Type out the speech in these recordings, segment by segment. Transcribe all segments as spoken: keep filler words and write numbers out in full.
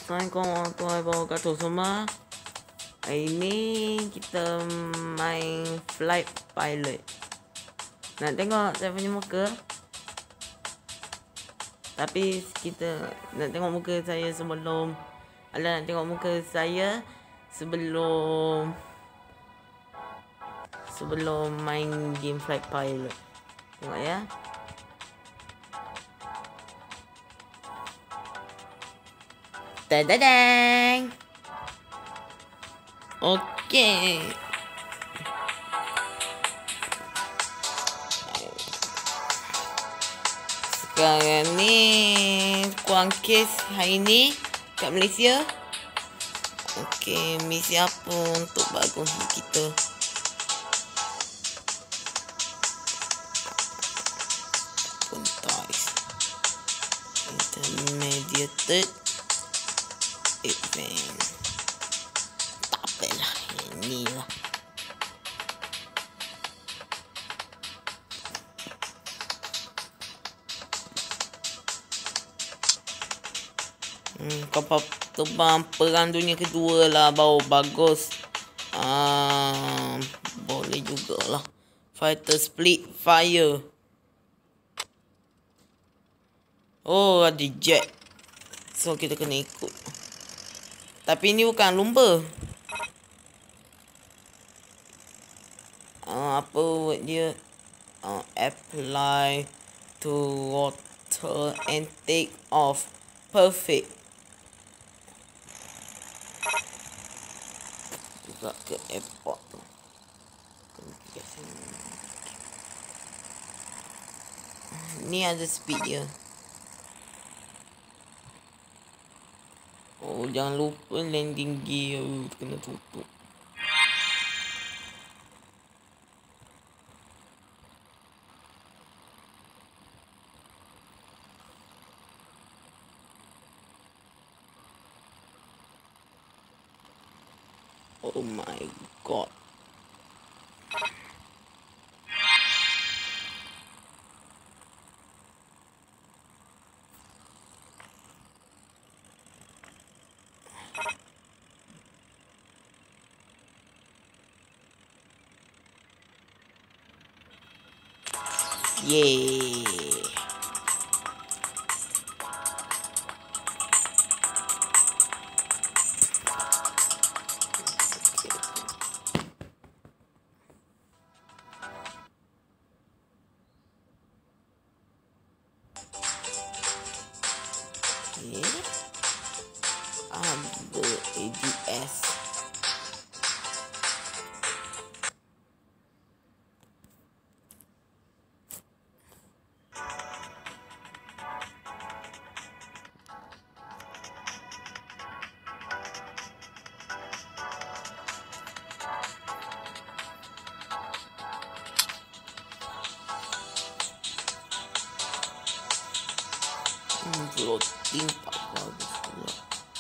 Assalamualaikum warahmatullahi wabarakatuh semua. Hari ni kita main Flight Pilot. Nak tengok saya punya muka? Tapi kita nak tengok muka saya sebelum Alah nak tengok muka saya sebelum Sebelum main game Flight Pilot. Tengok ya. Tadadang. Okey. Sekarang ni kurang kes hari ni kat Malaysia. Okey, misi apa untuk bagus kita? Contours. Intermediate event. Tak apalah, ini lah. Hmm, kapal terbang perang dunia kedua lah, baru bagus. Ah, boleh jugalah. Fighter split fire. Oh, ada jet. So kita kena ikut. Tapi ni bukan lumba. Uh, apa word dia? Uh, apply to water and take off. Perfect. Juga ke airport tu. Ni ada speed dia. Oh, jangan lupa landing gear kena tutup. Oh my god. Yeay. Okay. Ada A D S. Hmm, floating tak bagus pula.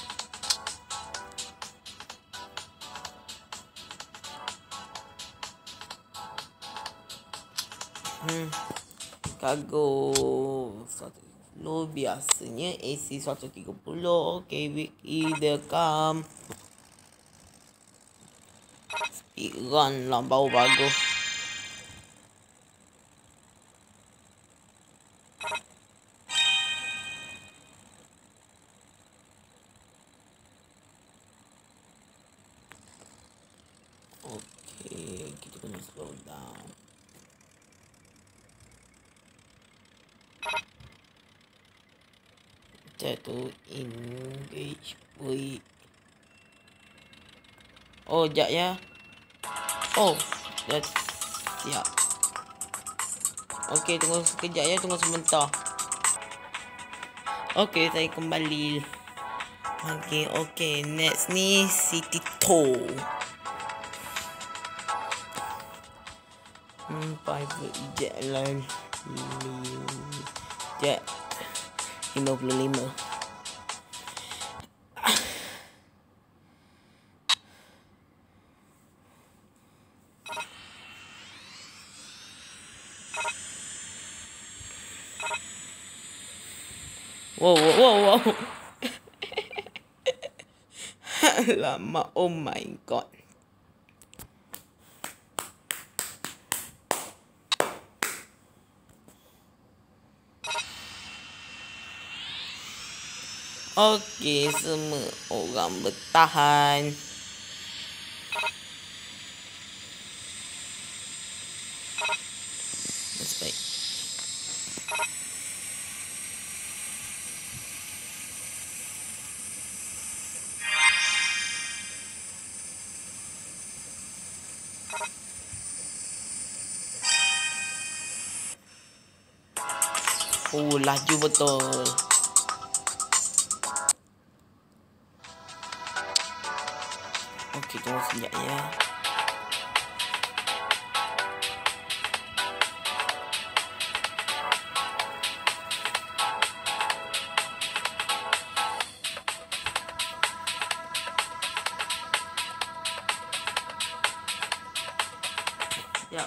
Hmm, cargo seratus tiga puluh biasanya A C seratus tiga puluh. Okay, wiki dia come. Speed run lah baru bagus. Okay, kita kena slow down. Kita tu engage with. Oh, sekejap ya. Oh, dah siap. Okay, tunggu sekejap ya, tunggu sebentar. Okay, saya kembali. Okay, okay, next ni City Tour. Hmm, private jet line. Jet lima puluh lima. Wow, wow, wow, wow. Alamak, oh my god. Okey, semua orang bertahan. That's baik. Oh, laju betul. Okey, tunggu sekejap ya. Ya.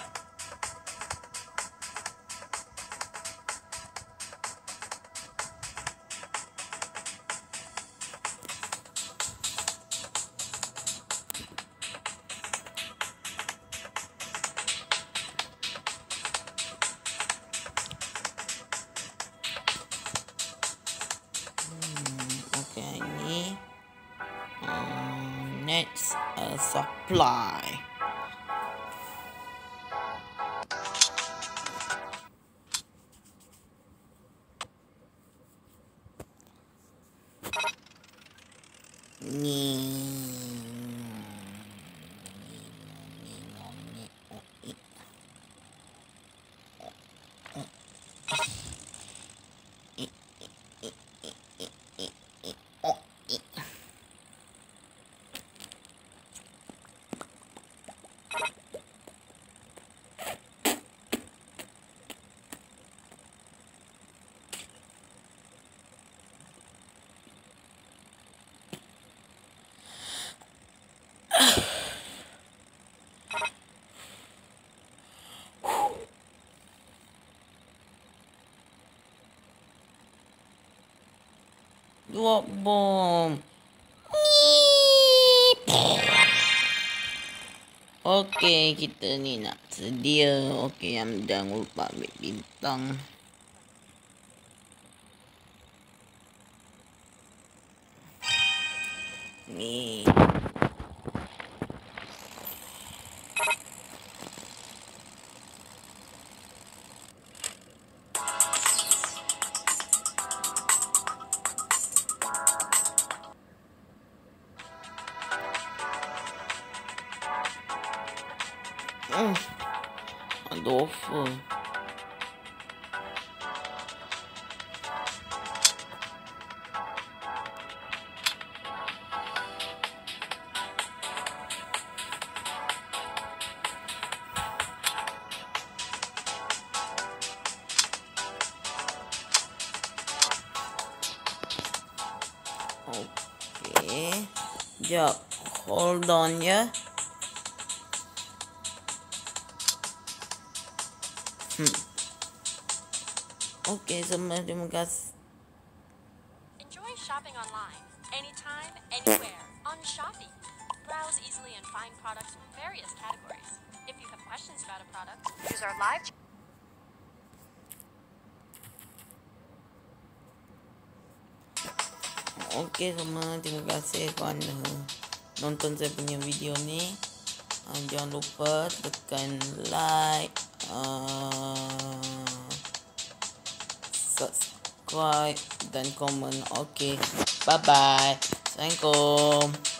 Okay, ini um, next uh, supply. Ni. Drop bomb. Okey, kita ni nak sedia. Okey, yang jangan lupa ambil bintang. Ni. Hmm. Ada offer. Okey. Jap. Hold on ya. Hmm. Okey, semua terima kasih. Enjoy shopping online, anytime, anywhere, on Shopee. Browse easily and find products from various categories. If you have questions about a product, use our live chat. Okey semua, terima kasih kerana nonton saya punya video ni. Uh, jangan lupa tekan like, uh, subscribe dan komen. Okey, bye bye. Assalamualaikum.